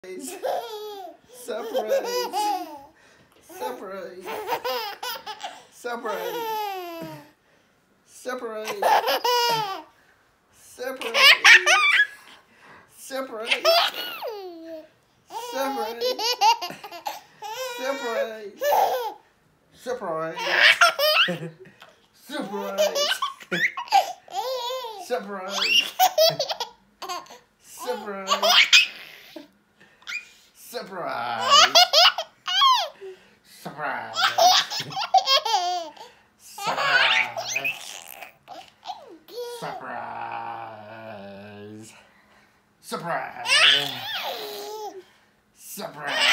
Surprise. Surprise. Surprise. Surprise. Surprise. Surprise. Surprise. Surprise. Surprise. Surprise. Surprise. Surprise. Surprise. Surprise. Surprise. Surprise. Surprise. Surprise.